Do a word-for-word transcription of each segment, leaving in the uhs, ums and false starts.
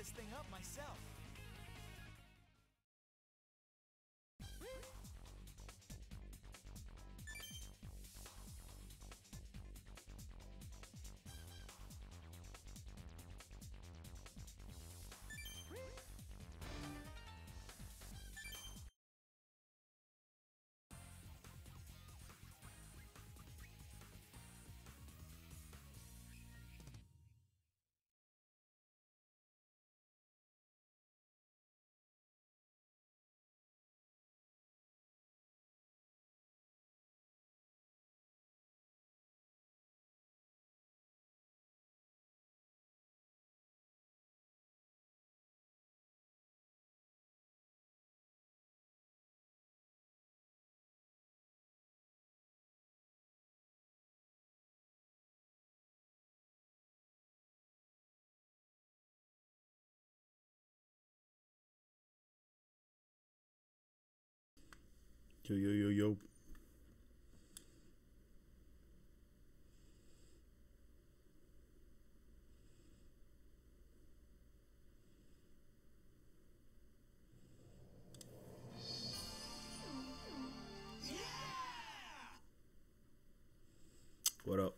this thing up myself. Yo, yo, yo, yo. What up?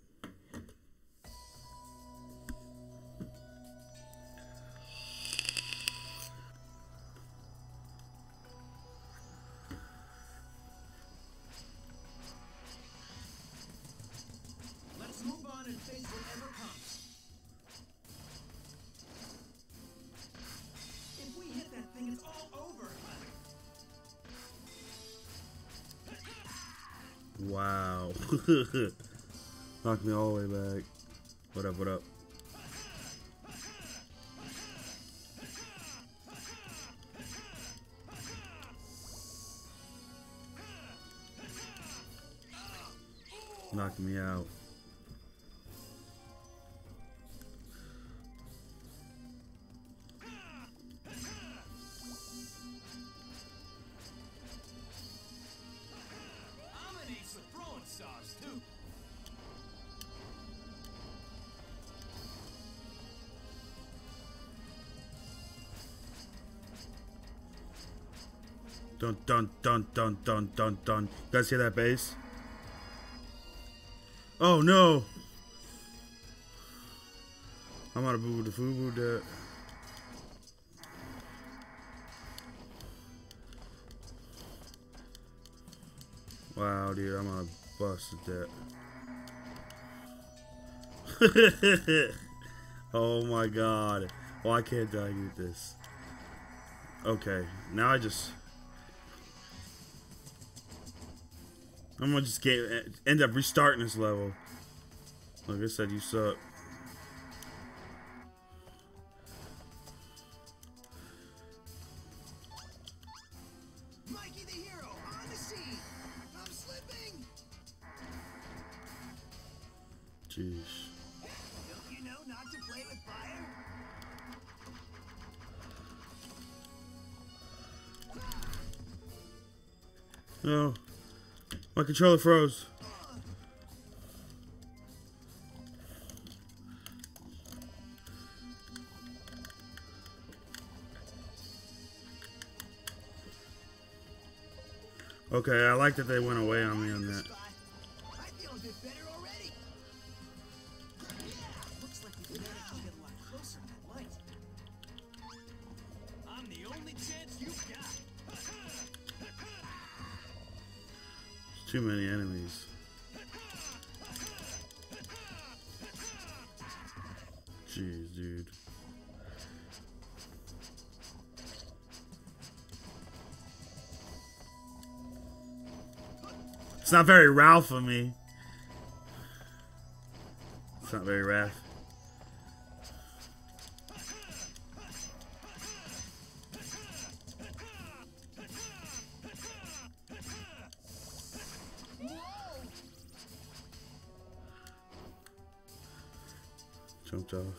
Let's move on and face whatever comes. If we hit that thing, it's all over. Wow. Knocked me all the way back. What up, what up? Knocked me out. I'm an ace with throwing stars, too. Dun dun dun dun dun dun dun. You guys hear that bass? Oh no! I'm out of boo boo the foo boo that. Wow, dude, I'm gonna bust that. Oh my god. Why can't I get this? Okay, now I just. I'm gonna just get end up restarting this level. Like I said, you suck. Mikey the hero on the scene. I'm slipping. Jeez. Don't you know not to play with fire? No. My controller froze. Okay, I like that they went away on me on that. I feel a bit better already. Yeah, looks like we managed to get a lot closer to that light. I'm the only chance you've got. Too many enemies. Jeez, dude. It's not very Ralph of me. It's not very Ralph. Jumped off.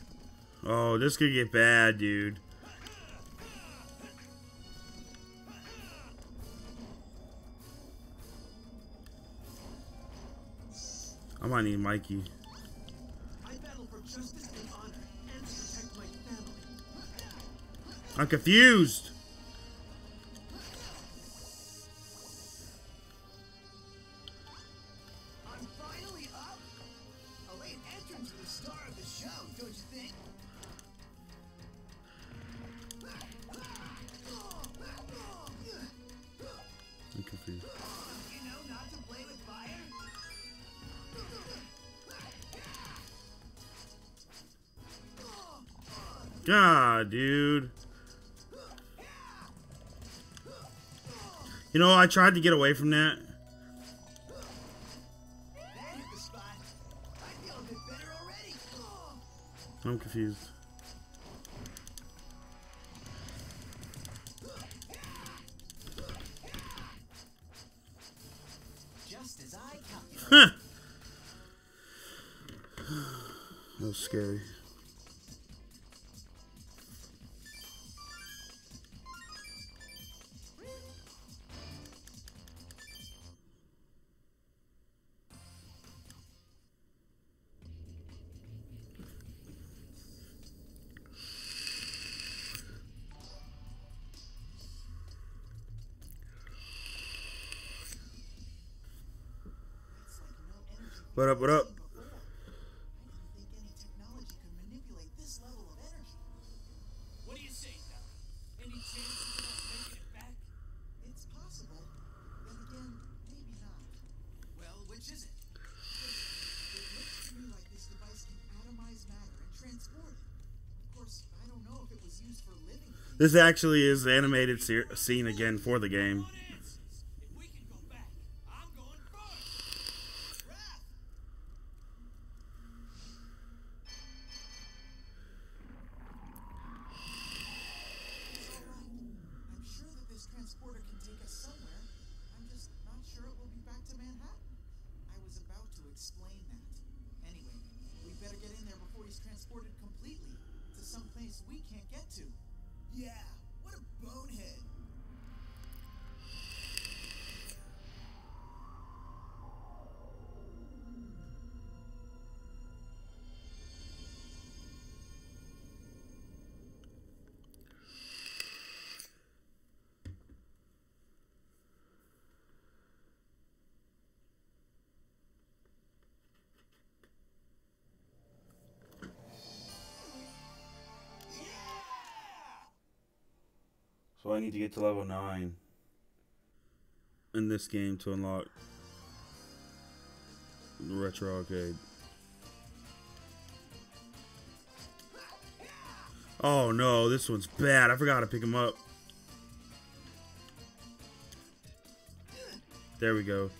Oh, this could get bad, dude. I might need Mikey. I battle for justice and honor and to protect my family. I'm confused. I'm finally up. A late entrance to the star of the show, don't you think? I'm confused. You know not to play with fire? God, dude. You know, I tried to get away from that. That hit the spot. I feel a bit better already. I'm confused. Just as I calculated. Huh. That was scary. What up, what up? I didn't think any technology could manipulate this level of energy. What do you say, Doc? Any chance of us making it back? It's possible. Then again, maybe not. Well, which is it? It looks to me like this device can atomize matter and transport it. Of course, I don't know if it was used for living things. This actually is the animated se scene again for the game. What answers? If we can go back, I'm going first. Raph! It's all right. I'm sure that this transporter can take us somewhere. I'm just not sure it will be back to Manhattan. I was about to explain that. Anyway, we better get in there before he's transported completely to some place we can't get to. Yeah, what a bonehead. So I need to get to level nine in this game to unlock the Retro Arcade. Oh no, this one's bad. I forgot to pick him up. There we go.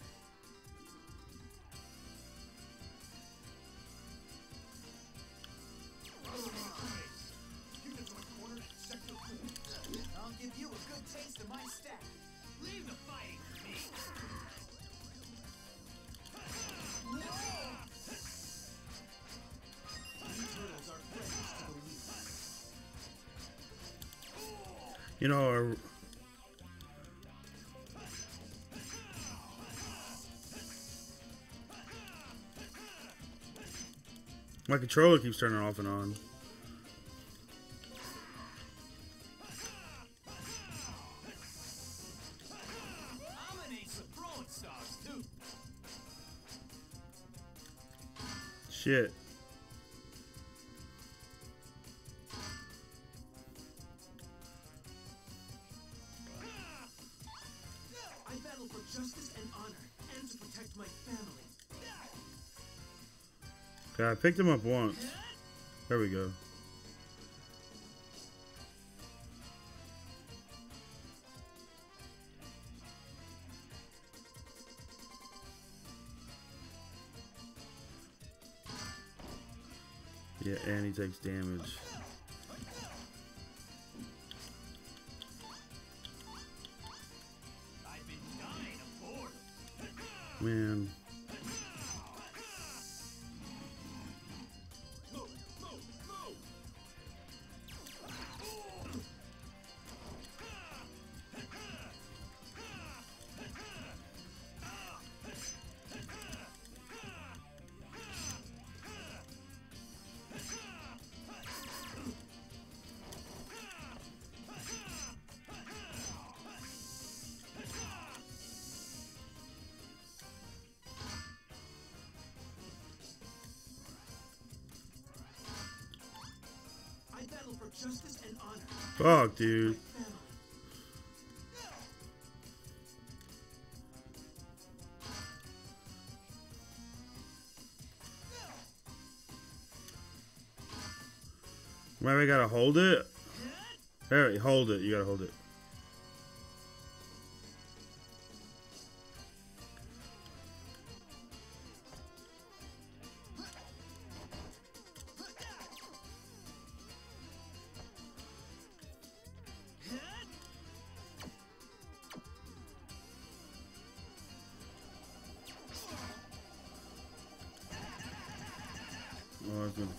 I'll give you a good taste of my stack. Leave the fighting for me. These turtles are friends to the weak. You know, uh, my controller keeps turning off and on. I'm an ace of throwing stars, too. Shit. I battle for justice and honor, and to protect my family. Okay, I picked him up once. There we go. Yeah, and he takes damage. I've been dying of boredom. Man. Move, move, move. justice and honor. Fuck, dude. Family. Maybe I gotta hold it. There, hold it. You gotta hold it. Oh, I was gonna.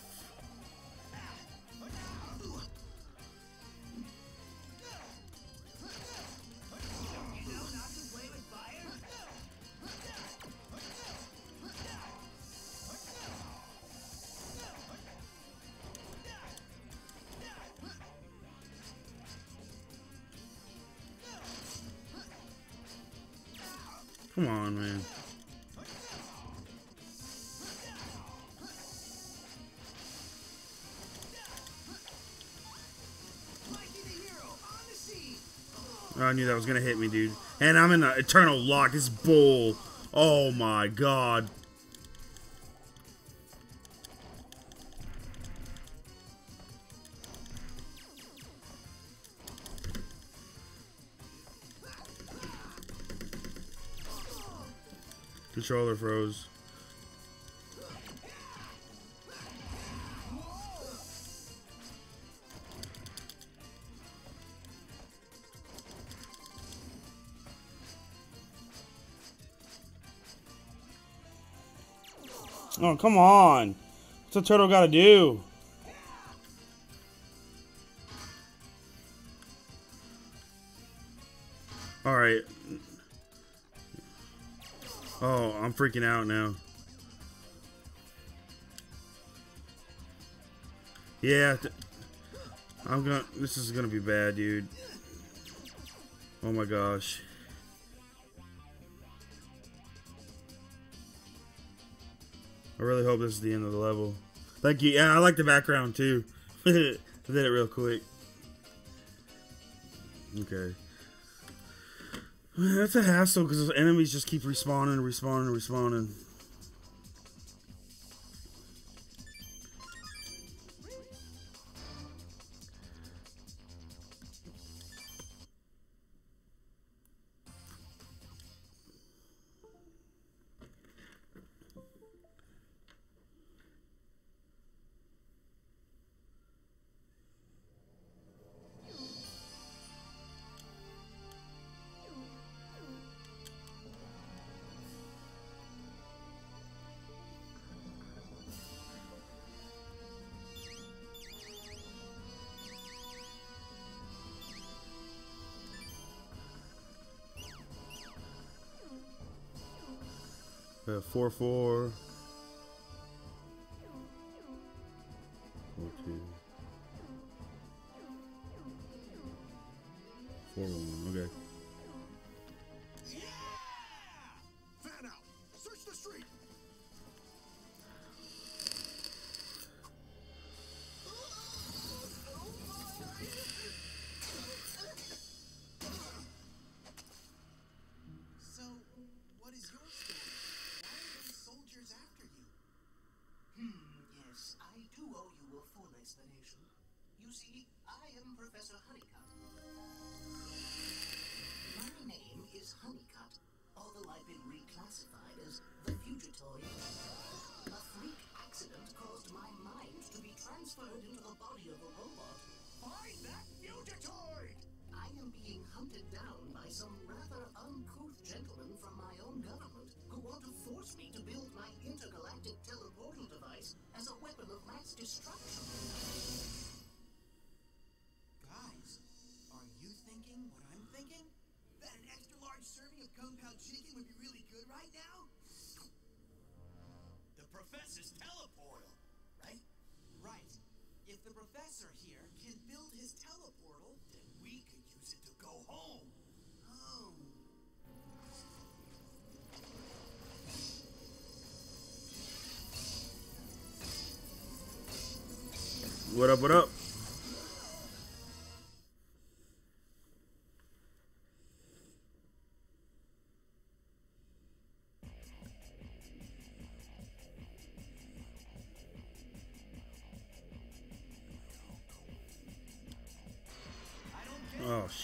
Come on, man. Oh, I knew that was gonna hit me, dude. And I'm in the eternal lock. This bull. Oh my god. Controller froze. Oh, come on. What's a turtle gotta do? Alright. Oh, I'm freaking out now. Yeah. I'm gonna. This is gonna be bad, dude. Oh my gosh. I really hope this is the end of the level. Thank you. Yeah, I like the background too. I did it real quick. Okay. That's a hassle because those enemies just keep respawning, respawning, respawning. Uh, four four. Four two. Four one. Okay. Yeah! Fan out. Search the street. So, what is your story? Why are those soldiers after you? Hmm, yes, I do owe you a full explanation. You see, I am Professor Honeycutt. My name is Honeycutt, although I've been reclassified as the Fugitoid. A freak accident caused my mind to be transferred into the body of a robot. Find that Fugitoid! I am being hunted down by some rather uncouth gentlemen from my own government who want to force me to build my intergalactic teleportal device as a weapon of mass destruction. Guys, are you thinking what I'm thinking? That an extra large serving of Kung Pao chicken would be really good right now? The professor's teleportal, right? Right. If the professor here can build his teleportal, Then we could use it to go home. oh. What up? What up?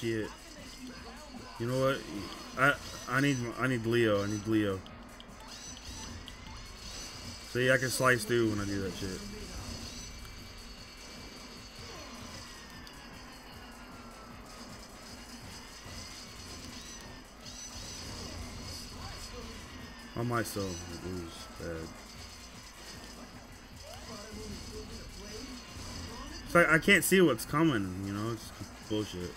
shit. You know what? I I need I need Leo. I need Leo. See, I can slice through when I do that shit. I might still lose bad. It's like I can't see what's coming, you know, it's bullshit.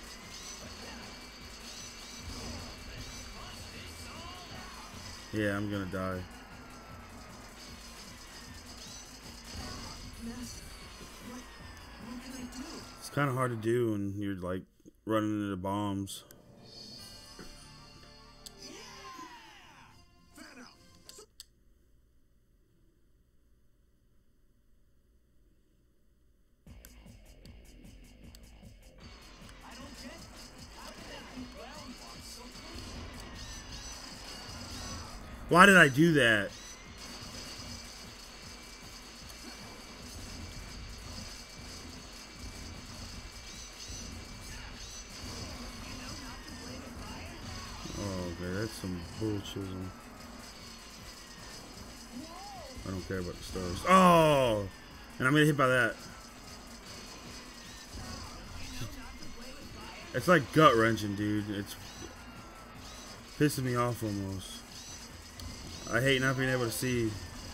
Yeah, I'm gonna die. It's kind of hard to do when you're like running into bombs. Why did I do that? Oh, okay, that's some bullshit. I don't care about the stars. Oh! And I'm gonna hit by that. It's like gut wrenching, dude. It's pissing me off almost. I hate not being able to see.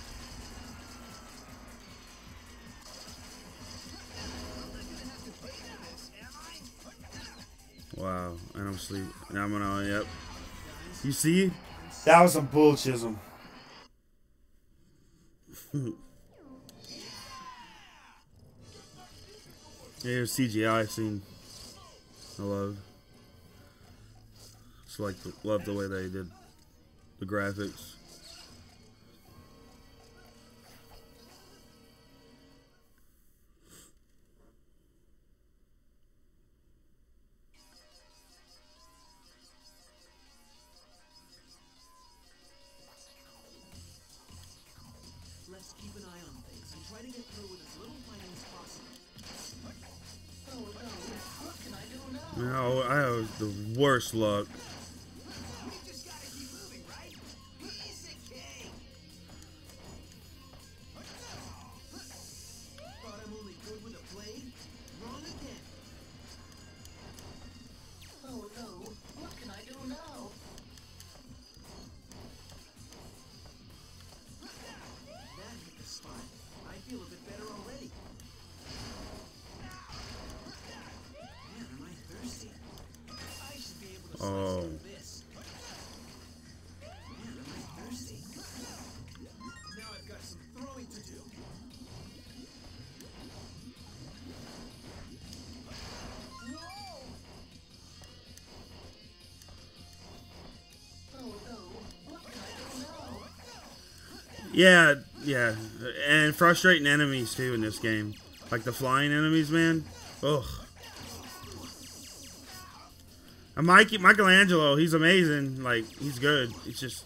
Wow, and I'm asleep. And I'm gonna, yep. You see? That was some bullshism. Here's C G I scene. I love. Just like, love the way they did the graphics. Let's keep an eye on things and try to get through with as little fighting as possible. Oh no, what can I do now? No, I have the worst luck. We just gotta keep moving, right? Piece of cake. Thought I'm only good with a blade? Wrong again. Oh no, what can I do now? That hit the spot. I feel a bit better already. Man, am I thirsty? I should be able to slice Oh. through this. Man, am I thirsty? Now I've got some throwing to do. Oh no, what can I do now? Yeah, yeah. And frustrating enemies too in this game. Like the flying enemies, man. Ugh. And Mikey, Michelangelo, he's amazing. Like, he's good. It's just...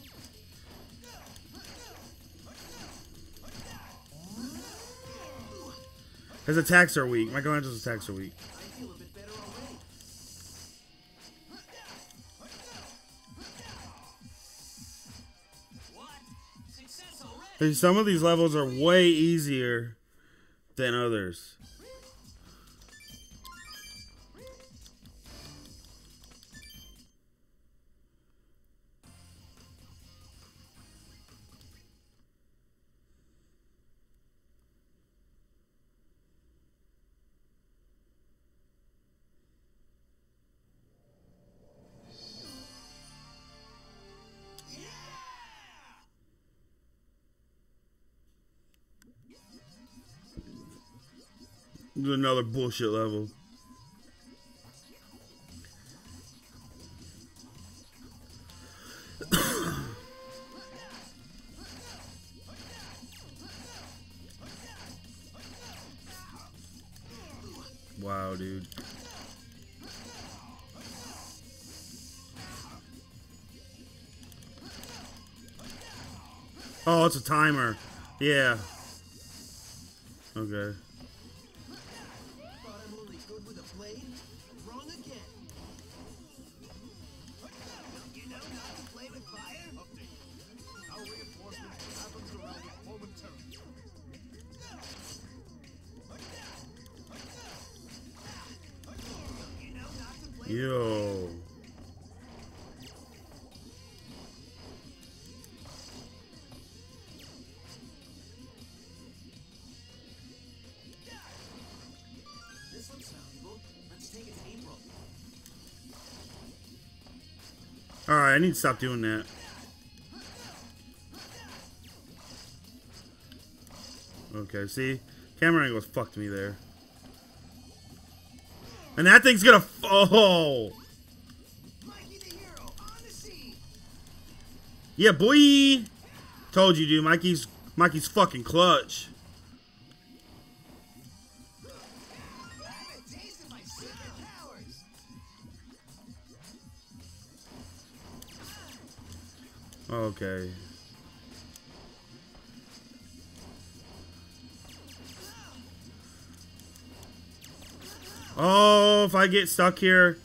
His attacks are weak. Michelangelo's attacks are weak. I feel a bit better already. What? Success already? Hey, some of these levels are way easier than others. Another bullshit level. Wow, dude. Oh, it's a timer. Yeah. Okay. Thought I'm only good with a blade? Wrong again. Yo. This looks valuable. Let's take it to April. Alright, I need to stop doing that. Okay, see? Camera angles fucked me there. And that thing's gonna. F oh! Mikey the hero on the scene. Yeah, boy! Told you, dude. Mikey's Mikey's fucking clutch. I have a taste of my secret powers. Okay. Oh, if I get stuck here.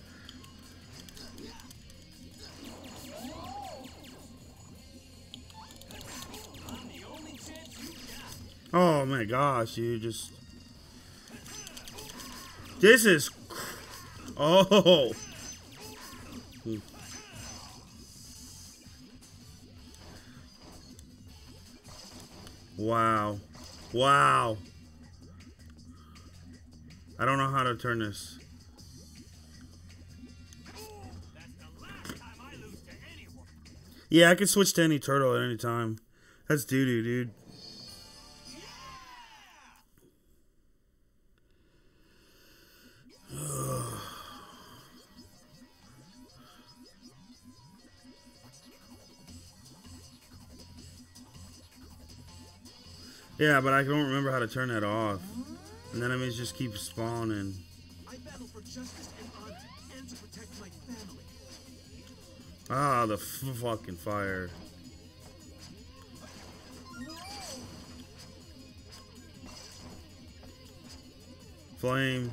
Oh my gosh, you just. This is. Oh. Wow. Wow. I don't know how to turn this. Yeah, I can switch to any turtle at any time. That's doo-doo, dude. Yeah, but I don't remember how to turn that off. And then I mean, just keep spawning. I battle for justice and honor and to protect my family. Ah, the f fucking fire. Flame.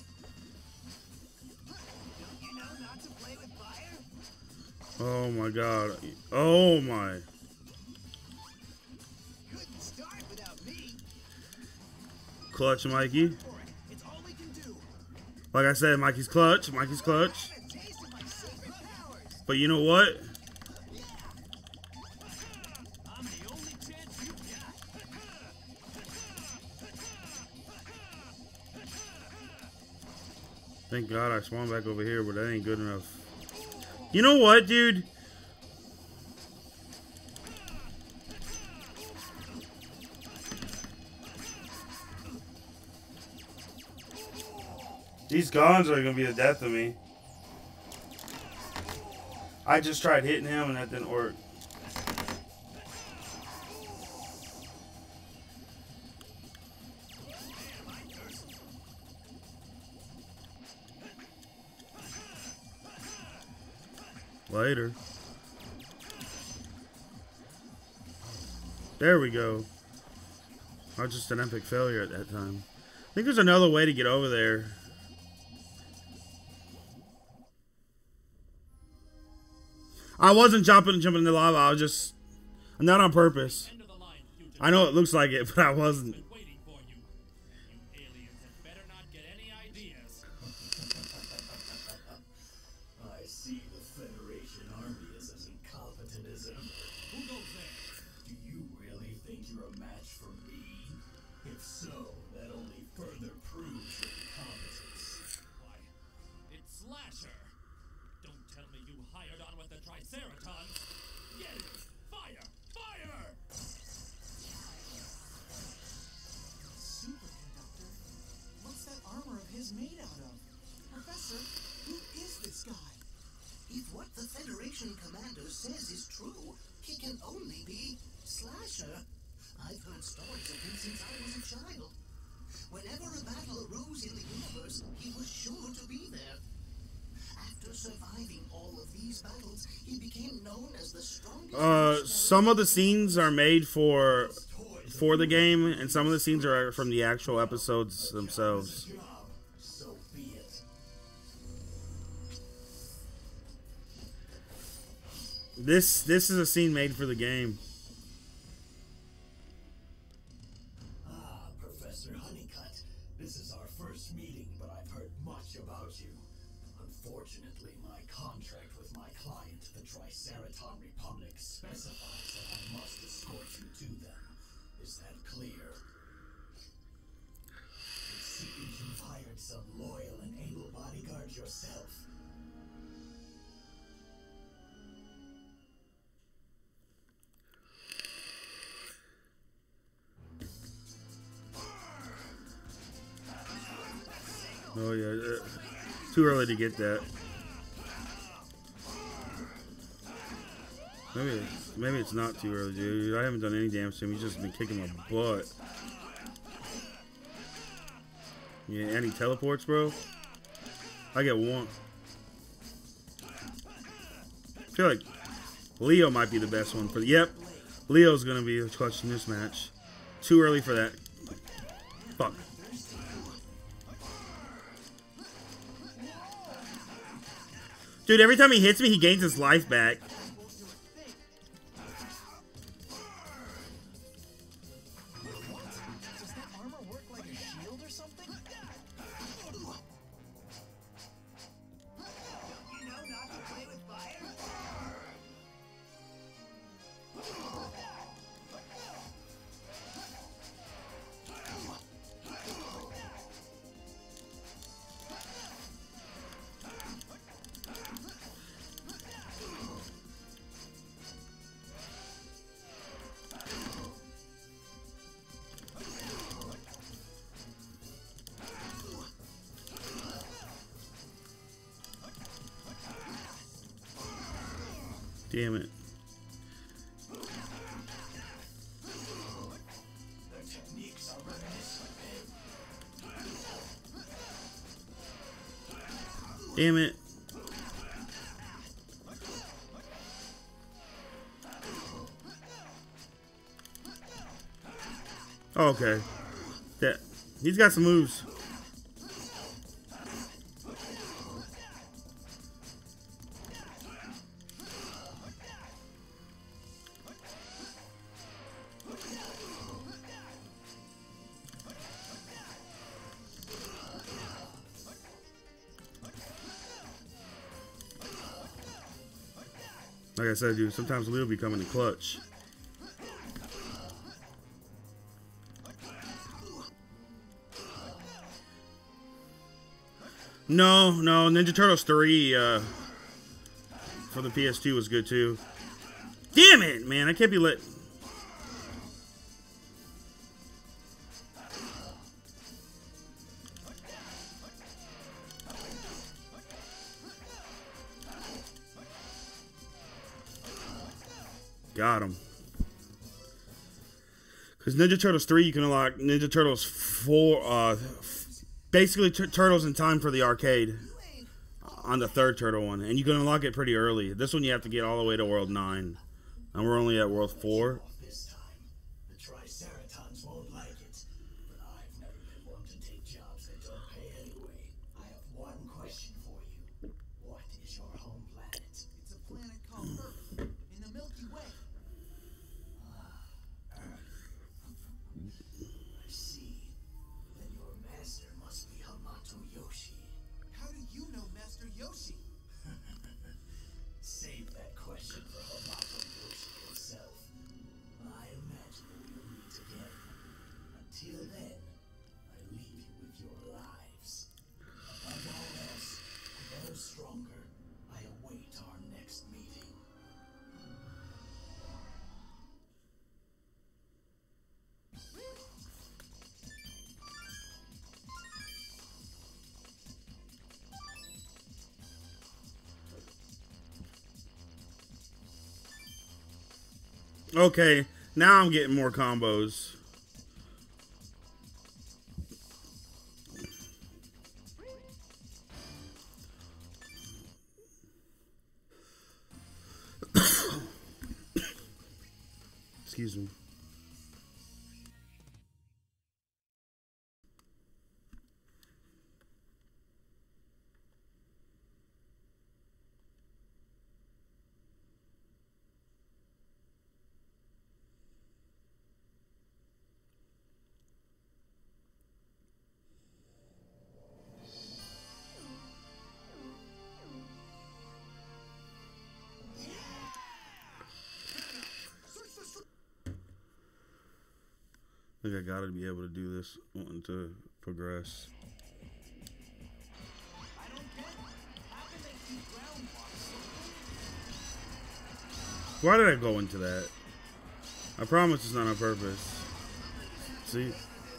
You know not to play with fire? Oh my god. Oh my. Couldn't start without me. Clutch, Mikey. For it. It's all we can do. Like I said, Mikey's clutch. Mikey's clutch. I have a taste of my secret powers. But you know what? I'm the only chance you got. Thank God I spawned back over here, but that ain't good enough. You know what, dude? These guns are gonna be the death of me. I just tried hitting him and that didn't work. Later. There we go. I was just an epic failure at that time. I think there's another way to get over there. I wasn't jumping jumping in the lava. I was just not on purpose. End of the line, fugitive. I know it looks like it, but I wasn't. Been waiting for you. You aliens had better not get any ideas. I see the Federation army is as incompetent as ever. Who goes there? Do you really think you're a match for me? If so, that only further proves your incompetence. Why, it's Slasher. Don't tell me you hired on with the Triceratons. Get it! Fire! Fire! Superconductor? What's that armor of his made out of? Professor, who is this guy? If what the Federation commander says is true, he can only be Slasher. I've heard stories of him since I was a child. Whenever a battle arose in the universe, he was sure to be there. After surviving all of these battles, he became known as the strongest. Uh, some of the scenes are made for for the game, and some of the scenes are from the actual episodes themselves. Job, so be it. This this is a scene made for the game. Ah, Professor Honeycutt. This is our first meeting, but I've heard much about you. Unfortunately, my contract with my client, the Triceraton Republic, specifies that I must escort you to them. Is that clear? It seems you've hired some loyal and able bodyguards yourself. Oh yeah, uh, too early to get that. Maybe, maybe it's not too early, dude. I haven't done any damage to him. He's just been kicking my butt. Yeah, and he teleports, bro. I get one. I feel like Leo might be the best one for the. Yep, Leo's gonna be clutch in this match. Too early for that. Fuck. Dude, every time he hits me, he gains his life back. Does that armor work like a shield or something? You know not to play with fire? Damn it. Their techniques are reminiscent of him. Damn it. Oh, okay. That he's got some moves. Like I said, dude, sometimes Leo be coming in clutch. No, no, Ninja Turtles three uh, for the P S two was good too. Damn it, man, I can't be let. Got him. Because Ninja Turtles three, you can unlock Ninja Turtles four, uh, basically t Turtles in Time for the arcade on the third Turtle one. And you can unlock it pretty early. This one you have to get all the way to World nine. And we're only at World four. This time, the Triceratons won't like it. But I've never been one to take jobs that don't pay anyway. I have one question for you. What is your home planet? It's a planet called Earth in the Milky Way. I see. Then your master must be Hamato Yoshi. How do you know Master Yoshi? Save that question for Hamato Yoshi himself. I imagine we'll meet again. Until then, I leave you with your lives. Above all else, grow stronger. I await our next meeting. Okay, now I'm getting more combos. Excuse me. think I gotta be able to do this. Wanting to progress. I don't get it. How can they keep ground walks so quick? Why did I go into that? I promise it's not on purpose. See?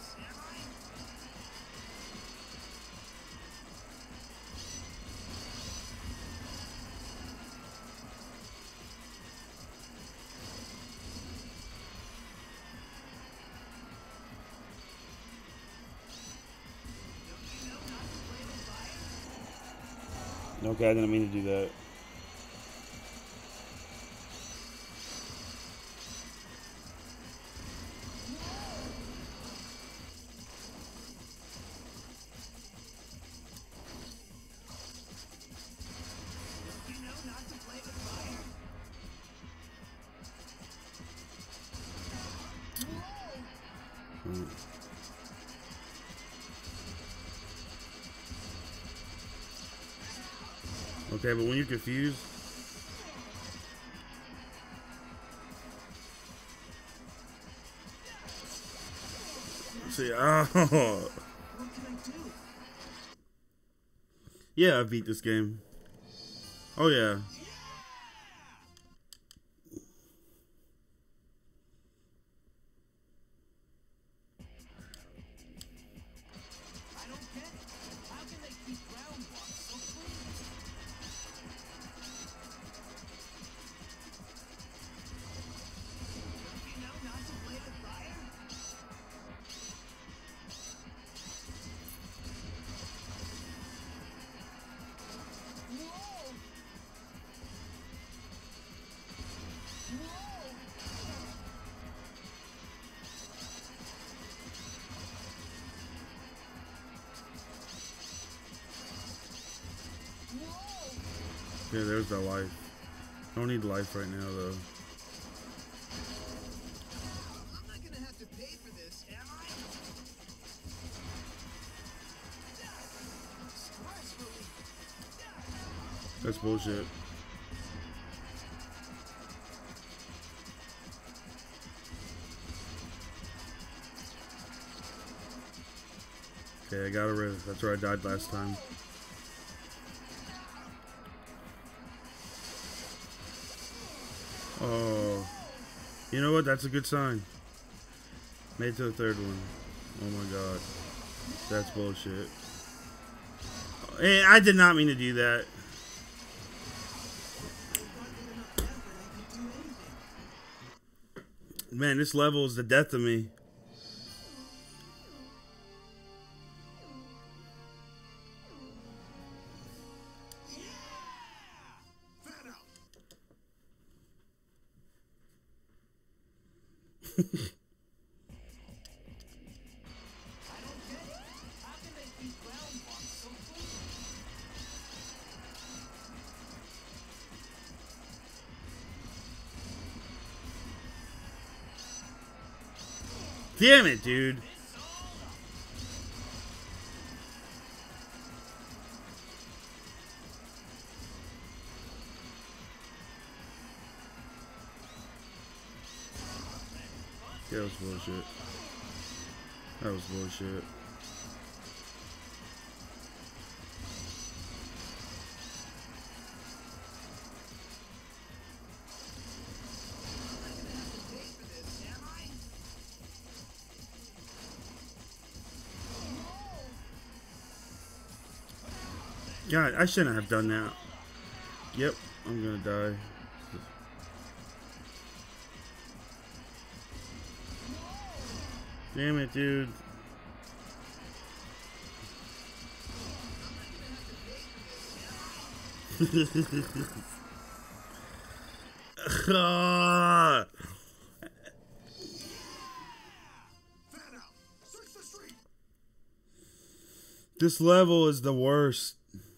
Okay, I didn't mean to do that. You know not to play with fire? Hmm. Okay, but when you're confused, see, oh, What can I do? yeah, I beat this game. Oh yeah, I don't get it. How can they keep ground walks so clean? You know not to play with fire? Whoa! Whoa! yeah, there's that life. Don't need life right now though. I'm not gonna have to pay for this, am I? Stress relief. That's bullshit. Okay, I got a rift. That's where I died last time. Oh, you know what? That's a good sign. Made it to the third one. Oh my god, that's bullshit. Hey, I did not mean to do that. Man, this level is the death of me. I don't get it. How can they keep ground walks so clean? Damn it, dude. That was bullshit. That was bullshit. Pay for this, am I? God, I shouldn't have done that. Yep, I'm gonna die. Damn it, dude. Ah. This level is the worst.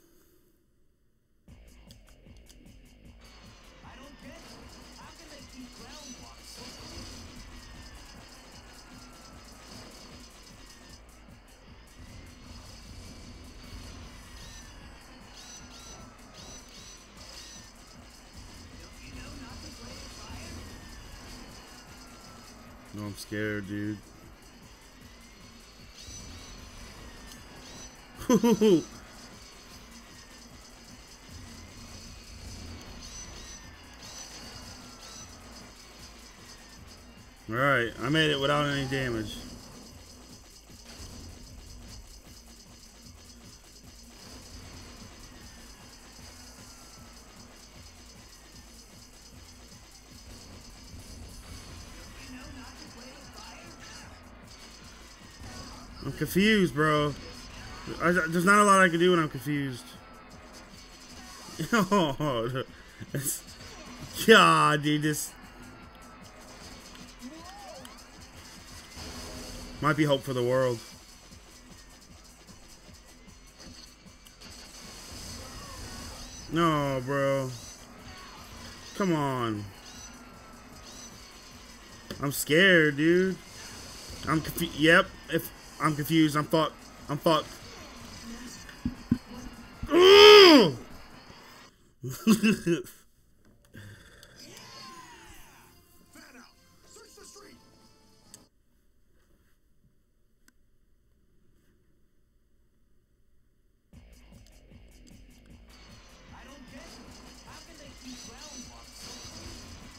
I don't get it. How can they keep ground walks so clean? Don't you know not to play with fire? No, I'm scared, dude. Alright, I made it without any damage. I'm confused, bro. I, there's not a lot I can do when I'm confused. Oh, God, dude, this might be hope for the world. No, bro. Come on. I'm scared, dude. I'm confused. Yep. If I'm confused, I'm fucked. I'm fucked. Ooh! I don't get it. How can they keep groundwater so clean?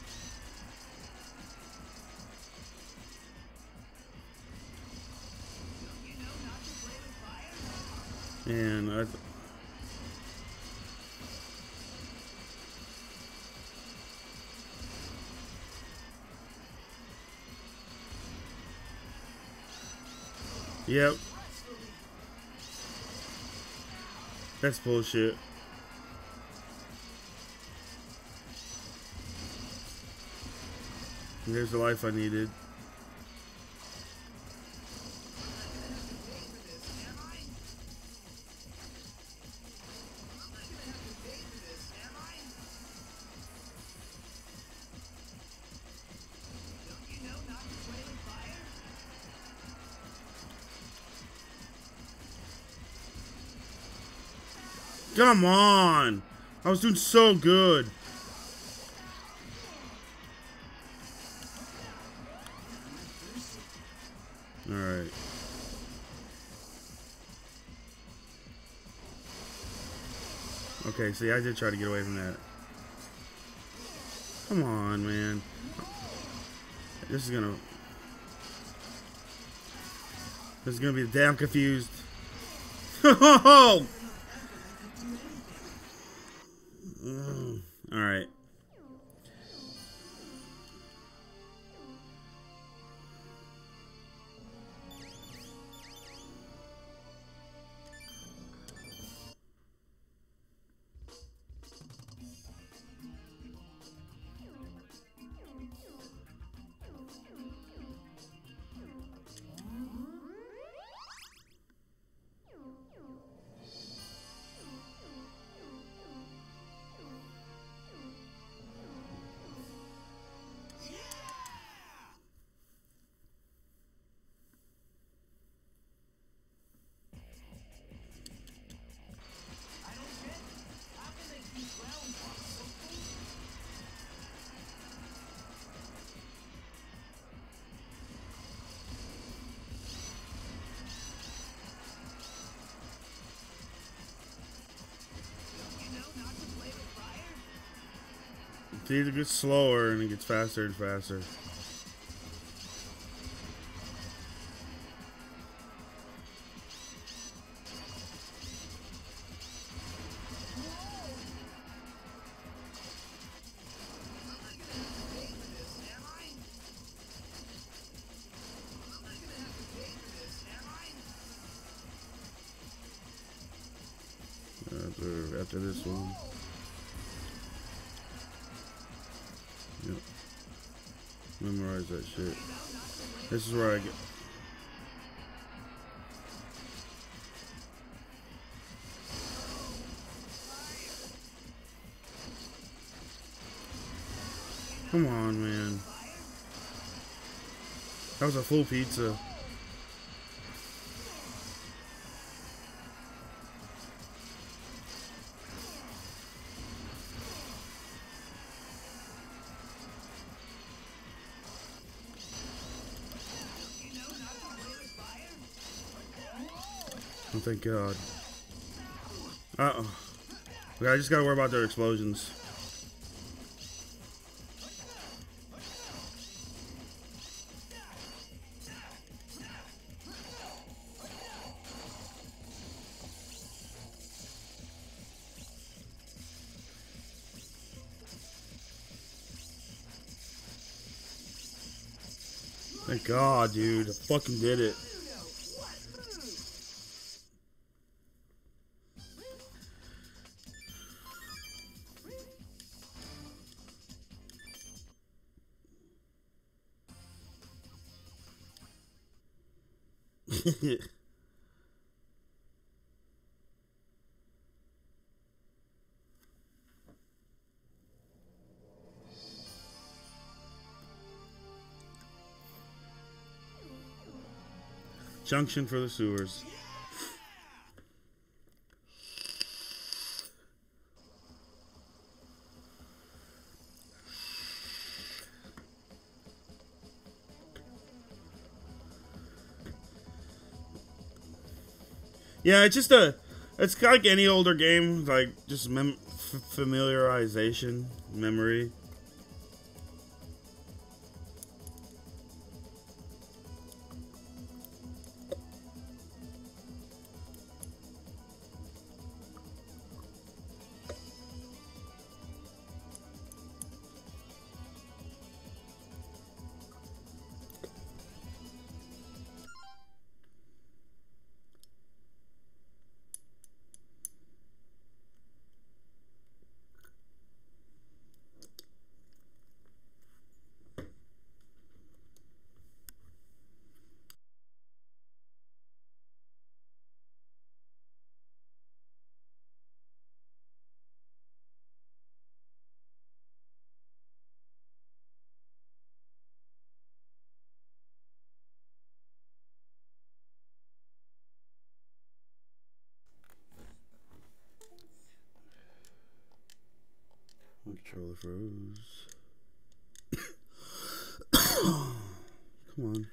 Don't you know not to play with fire? And I. Th Yep. That's bullshit. And there's the life I needed. Come on! I was doing so good. Alright. Okay, see, I did try to get away from that. Come on, man. This is gonna... This is gonna be damn confused. Oh! Mm. All right. It either gets slower and it gets faster and faster. After, after this one. Yep. Memorize that shit. This is where I get. Come on, man. That was a full pizza. Oh, thank God. Uh oh. Okay, I just gotta worry about their explosions. Thank God, dude. I fucking did it. Junction for the sewers. Yeah, it's just a, it's like any older game, like just mem f familiarization, memory. Controller froze. Come on.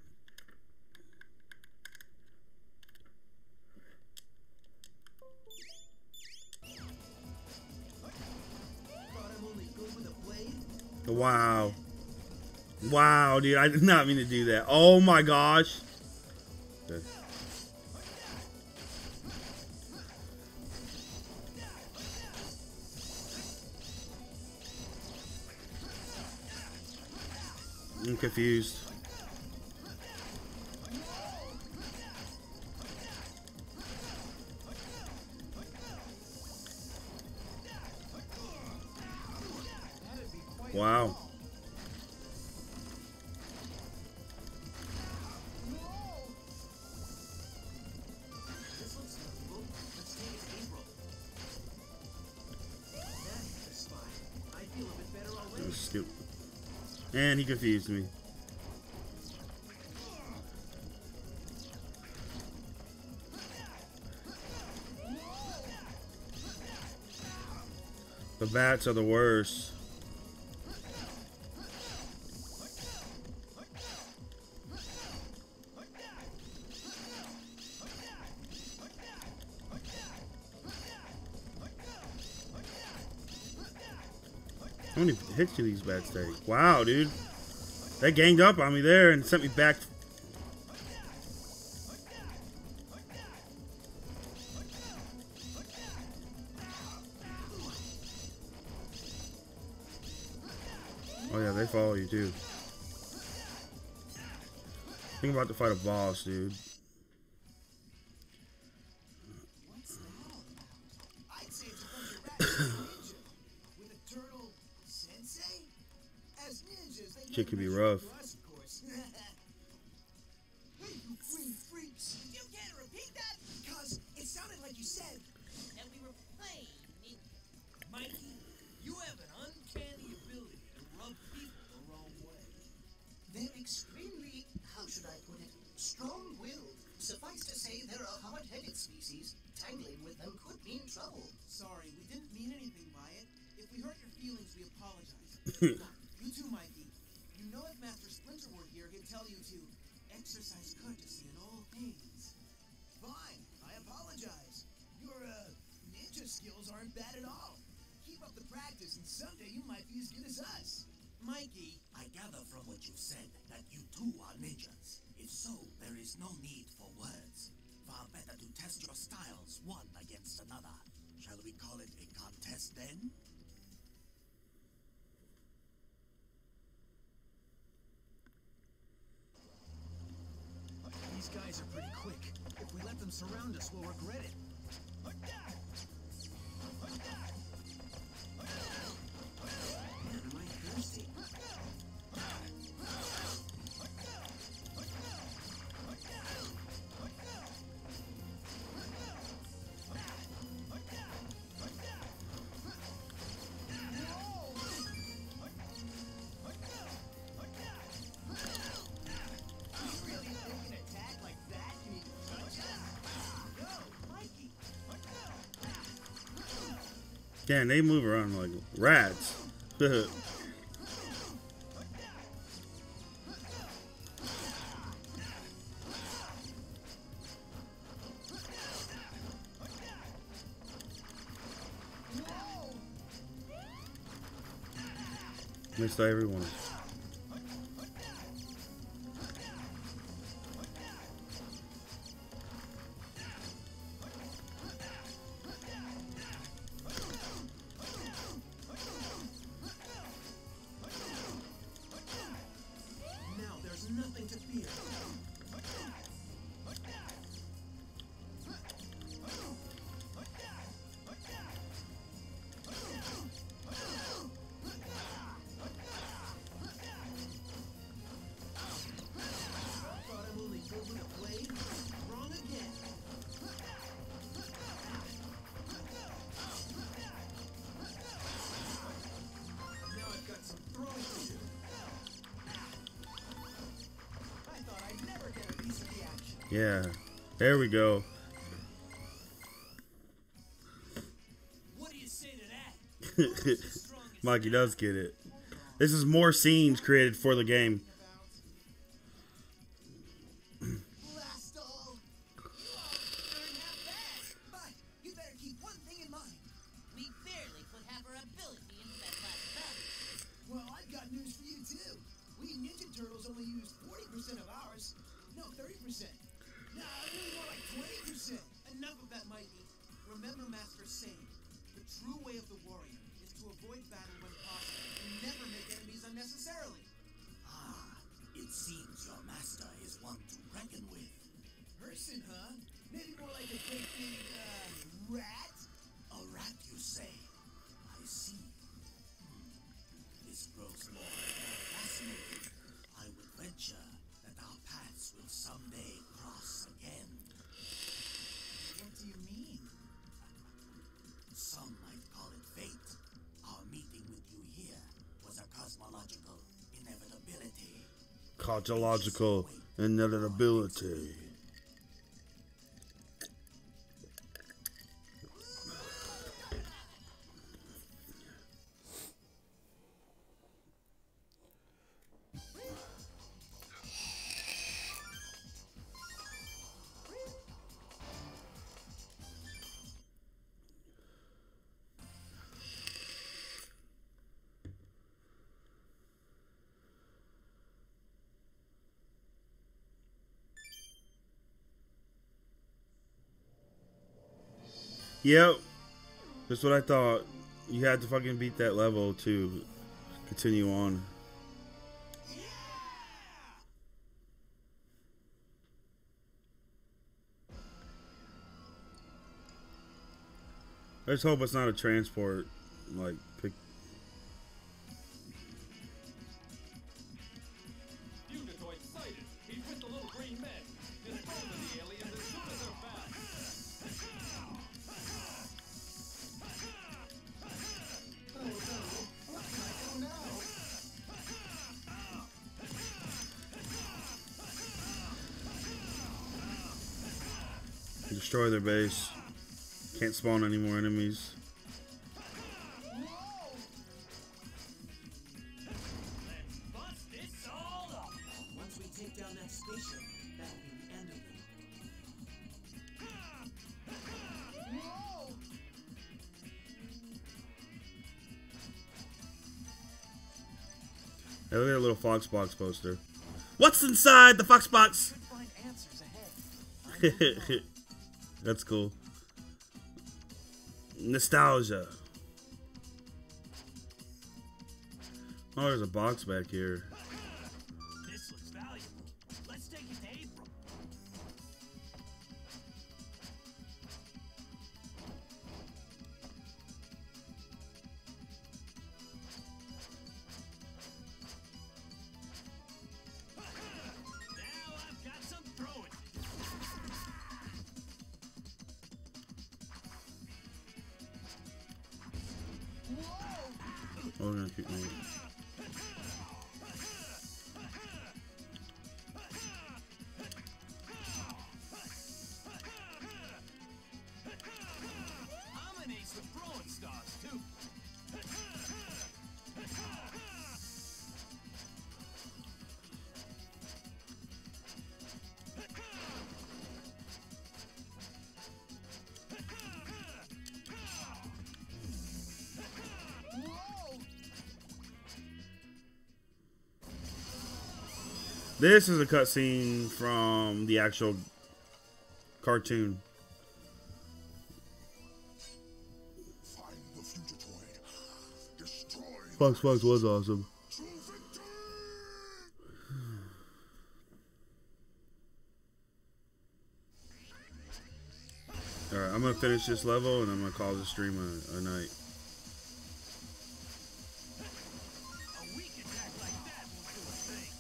Wow. Wow, dude. I did not mean to do that. Oh my gosh. Okay. I'm confused. Wow. Skip. And he confused me. The bats are the worst. How many hits do these bats take? Wow, dude. They ganged up on me there and sent me back. Oh yeah, they follow you too. Think about to fight a boss, dude. What's that all about? I'd say it's a bunch of rats and ninja with a turtle sensei. As ninjas, they Shit could be never rough. mentioned to us, of course. Hey, you free freaks! You can't repeat that because it sounded like you said that we were playing ninja. Mikey, you have an uncanny ability to rub people the wrong way. They're extremely, how should I put it, strong-willed. Suffice to say, they're a hard-headed species. Tangling with them could mean trouble. Sorry, we didn't mean anything by it. If we hurt your feelings, we apologize. Come on, you too, Mikey. You know if Master Splinter were here, he'd tell you to exercise courtesy in all things. Fine, I apologize. You're a skills aren't bad at all. Keep up the practice, and someday you might be as good as us. Mikey, I gather from what you said that you too are ninjas. If so, there is no need for words. Far better to test your styles one against another. Shall we call it a contest then? These guys are pretty quick. If we let them surround us, we'll regret it. Man, am I thirsty? Damn, they move around like rats. Missed everyone. Nothing to fear. Thought I'm only good with a blade? Wrong again. Now I've got some throwing to do. Yeah, there we go. what do you say to that? Mikey does get it. This is more scenes created for the game. Blast all! Aren't half bad, but you better keep one thing in mind. We barely put half our ability into that last battle. Well, I've got news for you too. We Ninja Turtles only used forty percent of ours. No, thirty percent. Nah, really more like twenty percent. Enough of that, Mikey. Remember Master saying, the true way of the warrior is to avoid battle when possible and never make enemies unnecessarily. Ah, it seems your master is one to reckon with. Person, huh? Maybe more like a great big, uh, rat? A rat, you say? I see. Hmm. This grows more and more fascinating. I would venture that our paths will someday cross again. What do you mean? Some might call it fate. Our meeting with you here was a cosmological inevitability. Cosmological inevitability. Yep. That's what I thought. You had to fucking beat that level to continue on. Let's hope it's not a transport, like, pick. Unitoid sighted. He's with the little green men. Dispose of the aliens as soon as they're back. Destroy their base. Can't spawn any more enemies. Let's bust this all up. Once we take down that station, that'll be the end of them. Hey, look at that little Fox box poster. What's inside the Fox box? Should find answers ahead. That's cool. Nostalgia. Oh, there's a box back here. This looks valuable. Let's take it to April. Now I've got some throwing. Oh, we're gonna keep moving. I'm an ace with throwing stars too. This is a cutscene from the actual cartoon. Find the Fugitoid. Destroy Fox Fox was awesome. to victory! Alright, I'm gonna finish this level and I'm gonna call this stream a, a night. A weak attack like that won't do a thing.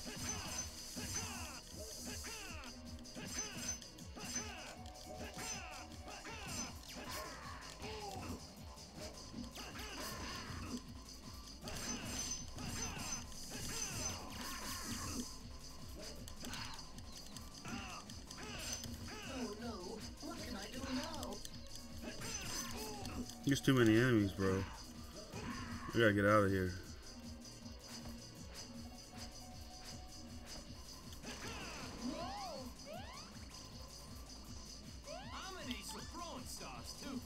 Oh no, what can I do now? There's too many enemies, bro. We gotta get out of here. I'm an ace with throwing stars too.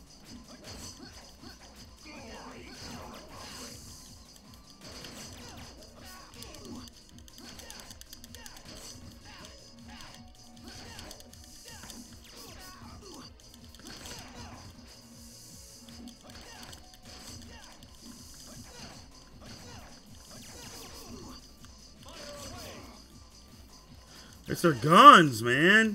It's their guns, man.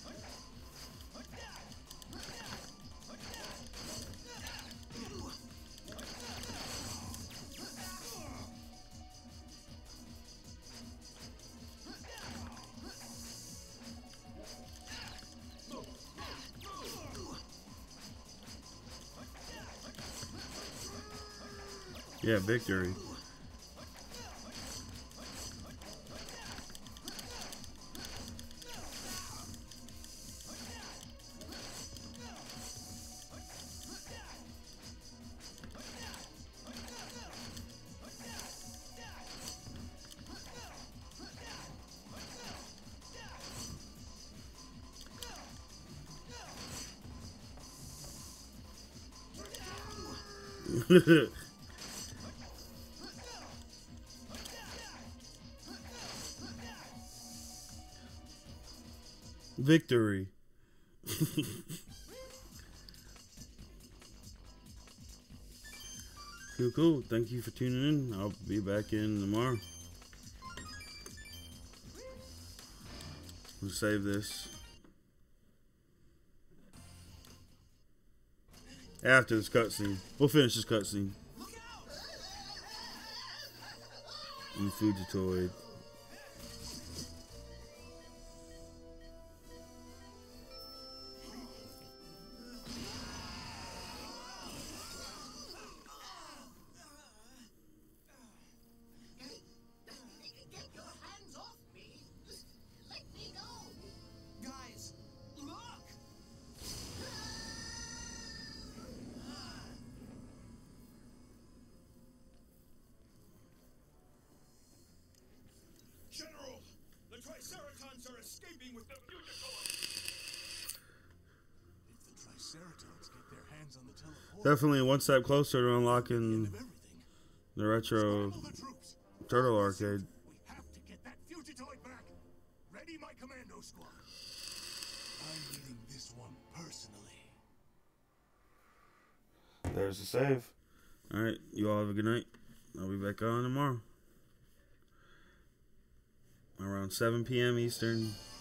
Yeah, victory. Victory. Cool, cool. Thank you for tuning in. I'll be back in tomorrow. We'll save this. After this cutscene. We'll finish this cutscene. And Fugitoid. Get your hands off me! Let me go! Guys, look! General, the Triceratons are escaping with the Fugitoid! If the Triceratons get their hands on the teleport, Definitely one step closer to unlocking everything. the retro Scramble the troops! Turtle Arcade. there's the save. All right, you all have a good night. I'll be back on tomorrow around seven p m Eastern.